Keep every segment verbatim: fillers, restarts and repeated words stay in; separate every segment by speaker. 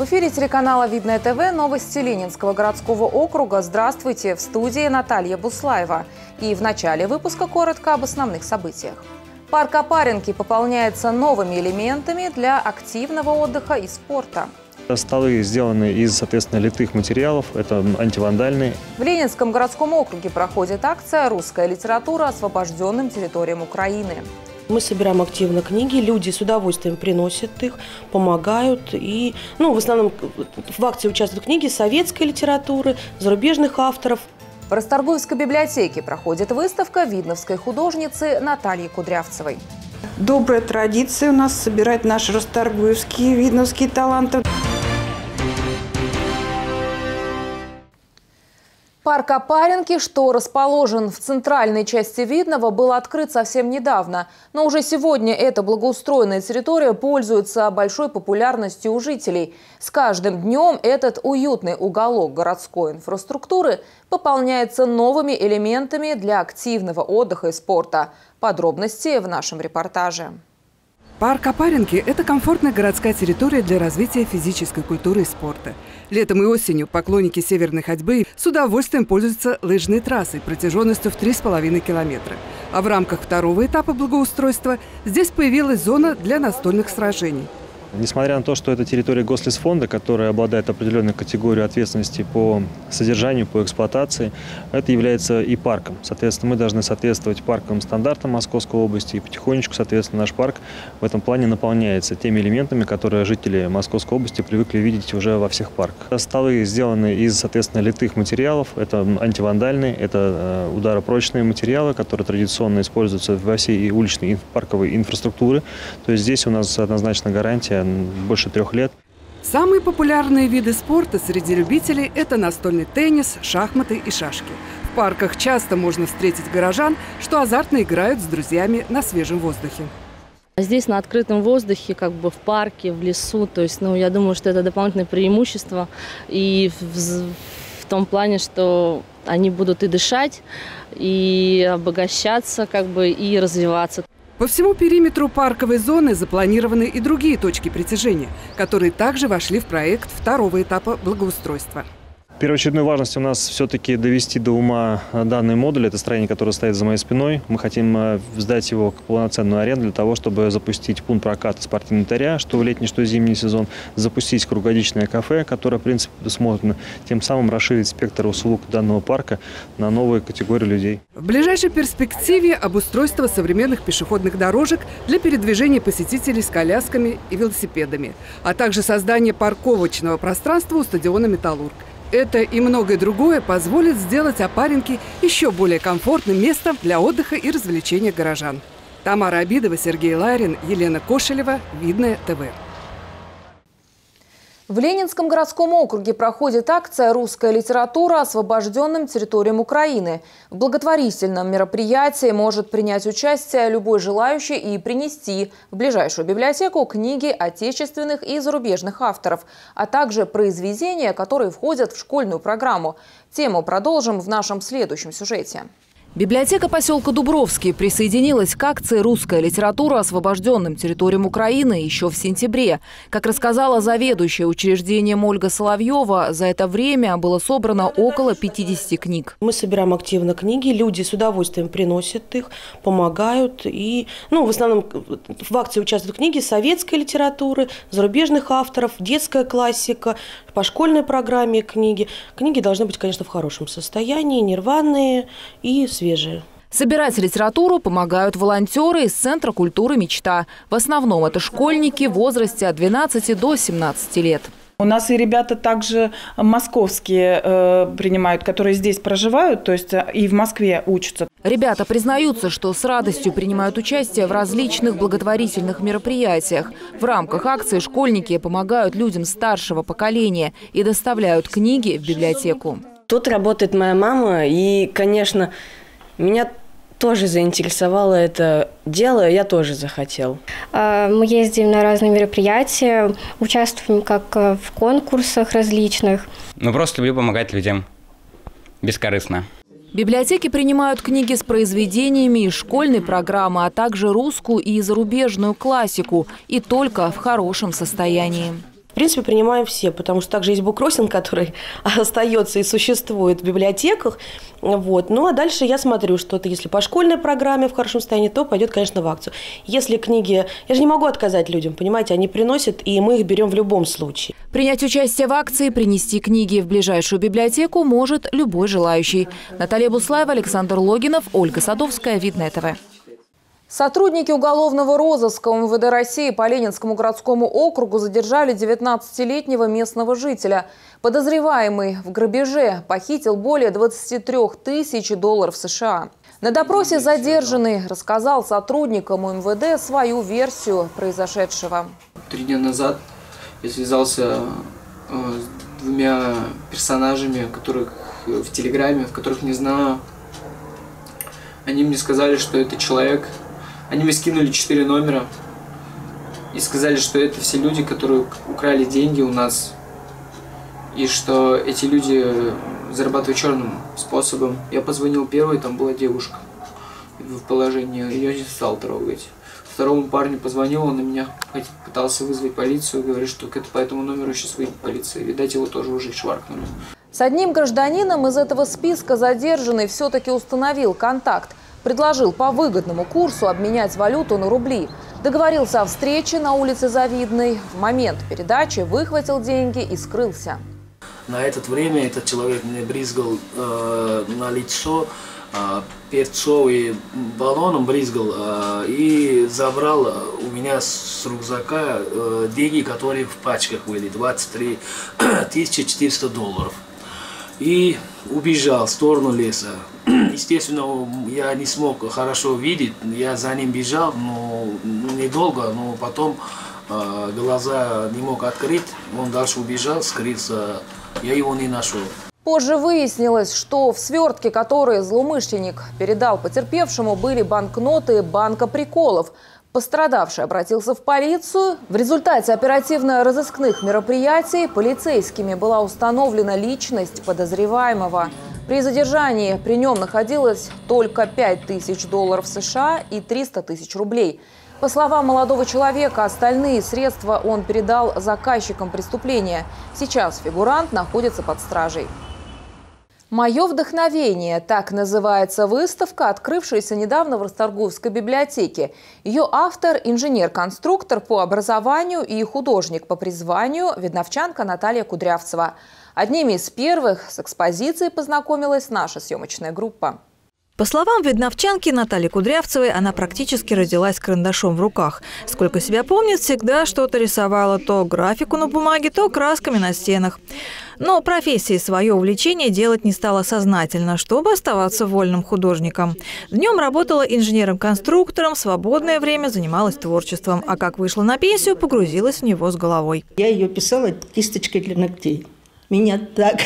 Speaker 1: эфире телеканала «Видное ТВ» новости Ленинского городского округа. Здравствуйте! В студии Наталья Буслаева. И в начале выпуска коротко об основных событиях. Парк Опаренки пополняется новыми элементами для активного отдыха и спорта.
Speaker 2: Столы сделаны из, соответственно, литых материалов, это антивандальные.
Speaker 1: В Ленинском городском округе проходит акция «Русская литература освобожденным территориям Украины».
Speaker 3: Мы собираем активно книги, люди с удовольствием приносят их, помогают. И, ну, в основном в акции участвуют книги советской литературы, зарубежных авторов.
Speaker 1: В Расторгуевской библиотеке проходит выставка видновской художницы Натальи Кудрявцевой.
Speaker 4: Добрая традиция у нас собирать наши расторгуевские, видновские таланты.
Speaker 1: Парк Опаренки, что расположен в центральной части Видного, был открыт совсем недавно. Но уже сегодня эта благоустроенная территория пользуется большой популярностью у жителей. С каждым днем этот уютный уголок городской инфраструктуры пополняется новыми элементами для активного отдыха и спорта. Подробности в нашем репортаже.
Speaker 5: Парк Опаренки – это комфортная городская территория для развития физической культуры и спорта. Летом и осенью поклонники северной ходьбы с удовольствием пользуются лыжной трассой протяженностью в три с половиной километра. А в рамках второго этапа благоустройства здесь появилась зона для настольных сражений.
Speaker 2: Несмотря на то, что это территория Гослесфонда, которая обладает определенной категорией ответственности по содержанию, по эксплуатации, это является и парком. Соответственно, мы должны соответствовать парковым стандартам Московской области, и потихонечку, соответственно, наш парк в этом плане наполняется теми элементами, которые жители Московской области привыкли видеть уже во всех парках. Столы сделаны из, соответственно, литых материалов, это антивандальные, это ударопрочные материалы, которые традиционно используются во всей уличной парковой инфраструктуре. То есть здесь у нас однозначно гарантия больше трех лет.
Speaker 5: Самые популярные виды спорта среди любителей – это настольный теннис, шахматы и шашки. В парках часто можно встретить горожан, что азартно играют с друзьями на свежем воздухе.
Speaker 6: Здесь на открытом воздухе, как бы в парке, в лесу, то есть, ну, я думаю, что это дополнительное преимущество и в, в том плане, что они будут и дышать, и обогащаться, как бы, и развиваться.
Speaker 5: По всему периметру парковой зоны запланированы и другие точки притяжения, которые также вошли в проект второго этапа благоустройства.
Speaker 2: Первоочередной важности у нас все-таки довести до ума данный модуль. Это строение, которое стоит за моей спиной. Мы хотим сдать его к полноценную аренду для того, чтобы запустить пункт проката спортивного инвентаря, что в летний, что в зимний сезон, запустить круглогодичное кафе, которое, в принципе, предусмотрено, тем самым расширить спектр услуг данного парка на новые категории людей.
Speaker 5: В ближайшей перспективе обустройство современных пешеходных дорожек для передвижения посетителей с колясками и велосипедами, а также создание парковочного пространства у стадиона «Металлург». Это и многое другое позволит сделать Опаренки еще более комфортным местом для отдыха и развлечения горожан. Тамара Обидова, Сергей Ларин, Елена Кошелева, Видное ТВ.
Speaker 1: В Ленинском городском округе проходит акция «Русская литература освобожденным территориям Украины». В благотворительном мероприятии может принять участие любой желающий и принести в ближайшую библиотеку книги отечественных и зарубежных авторов, а также произведения, которые входят в школьную программу. Тему продолжим в нашем следующем сюжете. Библиотека поселка Дубровский присоединилась к акции «Русская литература освобожденным территориям Украины» еще в сентябре. Как рассказала заведующая учреждением Ольга Соловьева, за это время было собрано около пятидесяти книг.
Speaker 3: Мы собираем активно книги, люди с удовольствием приносят их, помогают. И, ну, в основном в акции участвуют книги советской литературы, зарубежных авторов, детская классика, по школьной программе книги. Книги должны быть, конечно, в хорошем состоянии, нерванные и свежие.
Speaker 1: Собирать литературу помогают волонтеры из Центра культуры «Мечта». В основном это школьники в возрасте от двенадцати до семнадцати лет.
Speaker 4: У нас и ребята также московские э, принимают, которые здесь проживают, то есть и в Москве учатся.
Speaker 1: Ребята признаются, что с радостью принимают участие в различных благотворительных мероприятиях. В рамках акции школьники помогают людям старшего поколения и доставляют книги в библиотеку.
Speaker 7: Тут работает моя мама, и, конечно, меня тоже заинтересовало это дело, я тоже захотел.
Speaker 8: Мы ездим на разные мероприятия, участвуем как в конкурсах различных.
Speaker 9: Ну, просто люблю помогать людям, бескорыстно.
Speaker 1: Библиотеки принимают книги с произведениями из школьной программы, а также русскую и зарубежную классику, и только в хорошем состоянии.
Speaker 3: В принципе, принимаем все, потому что также есть буккроссинг, который остается и существует в библиотеках. Вот. Ну, а дальше я смотрю, что-то, если по школьной программе в хорошем состоянии, то пойдет, конечно, в акцию. Если книги... Я же не могу отказать людям, понимаете, они приносят, и мы их берем в любом случае.
Speaker 1: Принять участие в акции, принести книги в ближайшую библиотеку может любой желающий. Наталья Буслаева, Александр Логинов, Ольга Садовская, Видное ТВ. Сотрудники уголовного розыска МВД России по Ленинскому городскому округу задержали девятнадцатилетнего местного жителя. Подозреваемый в грабеже похитил более двадцати трёх тысяч долларов США. На допросе задержанный рассказал сотрудникам МВД свою версию произошедшего.
Speaker 10: Три дня назад я связался с двумя персонажами, которых в Телеграме, в которых не знаю. Они мне сказали, что это человек. Они мне скинули четыре номера и сказали, что это все люди, которые украли деньги у нас. И что эти люди зарабатывают черным способом. Я позвонил первой, там была девушка в положении, ее не стал трогать. Второму парню позвонил, он на меня пытался вызвать полицию, говорит, что это по этому номеру сейчас выйдет полиция. Видать, его тоже уже шваркнули.
Speaker 1: С одним гражданином из этого списка задержанный все-таки установил контакт. Предложил по выгодному курсу обменять валюту на рубли. Договорился о встрече на улице Завидной. В момент передачи выхватил деньги и скрылся.
Speaker 11: На это время этот человек мне брызгал э, на лицо э, перцовым баллоном, брызгал э, и забрал у меня с рюкзака э, деньги, которые в пачках были, двадцать три тысячи четыреста долларов. И убежал в сторону леса. Естественно, я не смог хорошо видеть, я за ним бежал, но недолго, но потом э, глаза не мог открыть, он дальше убежал, скрылся, я его не нашел.
Speaker 1: Позже выяснилось, что в свертке, который злоумышленник передал потерпевшему, были банкноты банка приколов. Пострадавший обратился в полицию. В результате оперативно-розыскных мероприятий полицейскими была установлена личность подозреваемого. При задержании при нем находилось только пять тысяч долларов США и триста тысяч рублей. По словам молодого человека, остальные средства он передал заказчикам преступления. Сейчас фигурант находится под стражей. «Мое вдохновение» – так называется выставка, открывшаяся недавно в Расторгуевской библиотеке. Ее автор – инженер-конструктор по образованию и художник по призванию видновчанка Наталья Кудрявцева. Одними из первых с экспозицией познакомилась наша съемочная группа.
Speaker 12: По словам видновчанки Натальи Кудрявцевой, она практически родилась с карандашом в руках. Сколько себя помнит, всегда что-то рисовала, то графику на бумаге, то красками на стенах. Но профессии свое увлечение делать не стала сознательно, чтобы оставаться вольным художником. Днем работала инженером-конструктором, в свободное время занималась творчеством, а как вышла на пенсию, погрузилась в него с головой.
Speaker 13: Я ее писала кисточкой для ногтей. Меня так,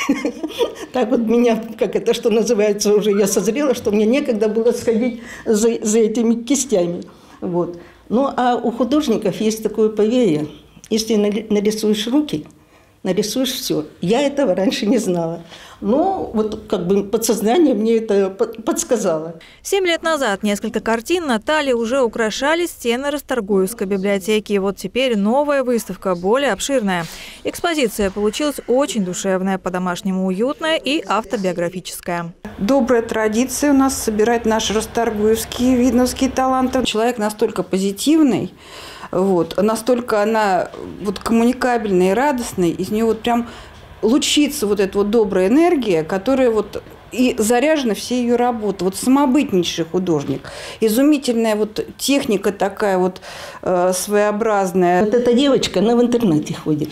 Speaker 13: так вот меня, как это что называется, уже я созрела, что мне некогда было сходить за, за этими кистями. Вот. Ну, а у художников есть такое поверье, если нарисуешь руки, нарисуешь все. Я этого раньше не знала. Но вот как бы подсознание мне это подсказало.
Speaker 12: Семь лет назад несколько картин Натальи уже украшали стены Расторгуевской библиотеки. И вот теперь новая выставка, более обширная. Экспозиция получилась очень душевная, по-домашнему уютная и автобиографическая.
Speaker 14: Добрая традиция у нас собирать наши расторгуевские, видновские таланты. Человек настолько позитивный, вот, настолько она вот коммуникабельная и радостная, из нее вот прям лучится вот эта вот добрая энергия, которая вот и заряжена все ее работы. Вот самобытнейший художник. Изумительная вот техника такая вот э, своеобразная.
Speaker 13: Вот эта девочка, она в интернете ходит.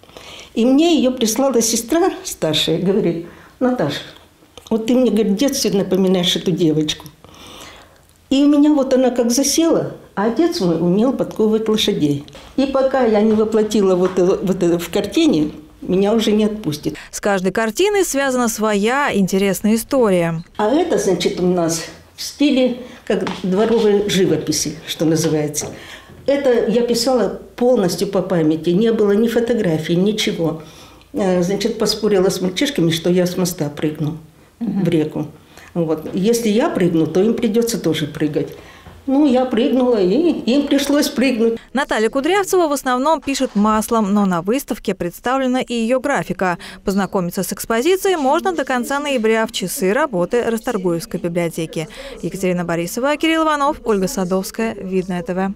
Speaker 13: И мне ее прислала сестра старшая, говорит: Наташа, вот ты мне, говорит, в детстве напоминаешь эту девочку. И у меня вот она как засела, а отец мой умел подковывать лошадей. И пока я не воплотила вот, вот это в картине, меня уже не отпустит.
Speaker 12: С каждой картиной связана своя интересная история.
Speaker 13: А это, значит, у нас в стиле как дворовой живописи, что называется. Это я писала полностью по памяти. Не было ни фотографий, ничего. Значит, поспорила с мальчишками, что я с моста прыгну угу. в реку. Вот. Если я прыгну, то им придется тоже прыгать. Ну, я прыгнула, и им пришлось прыгнуть.
Speaker 12: Наталья Кудрявцева в основном пишет маслом, но на выставке представлена и ее графика. Познакомиться с экспозицией можно до конца ноября в часы работы Расторгуевской библиотеки. Екатерина Борисова, Кирилл Иванов, Ольга Садовская, Видное ТВ.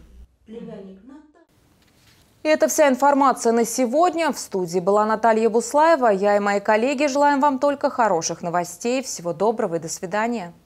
Speaker 1: И это вся информация на сегодня. В студии была Наталья Буслаева. Я и мои коллеги желаем вам только хороших новостей. Всего доброго и до свидания.